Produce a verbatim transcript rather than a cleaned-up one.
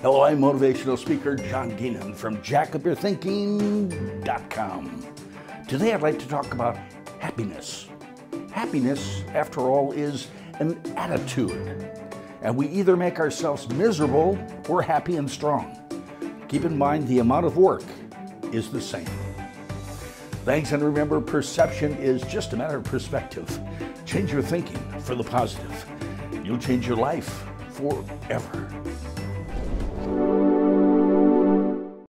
Hello, I'm motivational speaker John Geenan from jack up your thinking dot com. Today I'd like to talk about happiness. Happiness, after all, is an attitude. And we either make ourselves miserable or happy and strong. Keep in mind the amount of work is the same. Thanks, and remember, perception is just a matter of perspective. Change your thinking for the positive. You'll change your life forever.